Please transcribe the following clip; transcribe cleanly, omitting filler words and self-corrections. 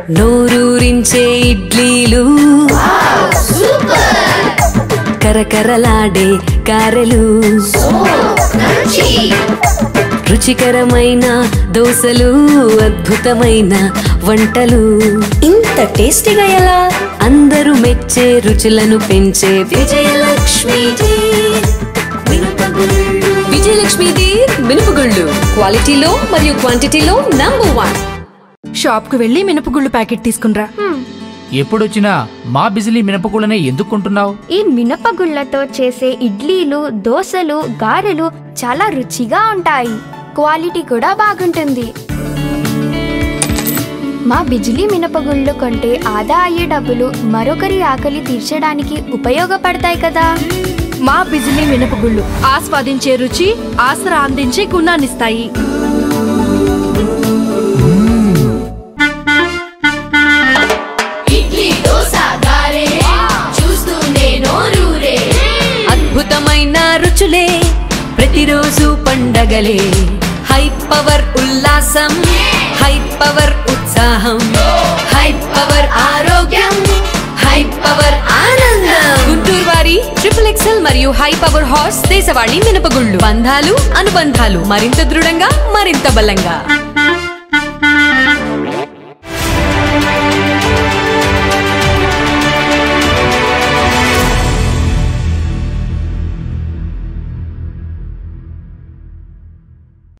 నోరూరించే ఇడ్లీలు, కరకరలాడే గారెలు, రుచికరమైన దోసలు, అద్భుతమైన వంటలు. ఇంత టేస్టీగా ఎలా? అందరూ మెచ్చే రుచులను పెంచే విజయలక్ష్మి మినపగుళ్ళు. క్వాలిటీలో మరియు క్వాంటిటీలో నంబర్ 1. షాప్ కు వెళ్లి మినపగుళ్ళు ప్యాకెట్ తీసుకునిరా. ఎప్పుడొచ్చినా మా బిజిలీ మినపగుళ్ళనే ఎందుకు కొంటున్నావు? ఈ మినపగుళ్ళతో చేసే ఇడ్లీలు, దోసలు, గారెలు చాలా రుచిగా ఉంటాయి. క్వాలిటీ కూడా బాగుంటుంది. మా బిజిలీ మినపగుళ్ళు కొంటే ఆదా అయ్యే డబ్బులు మరొకరి ఆకలి తీర్చడానికి ఉపయోగపడతాయి కదా. మా బిజిలీ మినపగుళ్ళు ఆస్వాదించే రుచి, ఆసరా అందించే గుణాన్నిస్తాయి. అద్భుతమైన రుచులే, ప్రతిరోజు పండగలే. హై పవర్ ఉల్లాసం, హై పవర్ ఉత్సాహం, హై పవర్ ఆరోగ్యం, హై పవర్ ఆనందం. గుంటూరు వారి XXL మరియు హై పవర్ హార్స్ దేశవాళీ మినపగుళ్ళు. బంధాలు, అనుబంధాలు మరింత దృఢంగా, మరింత బలంగా.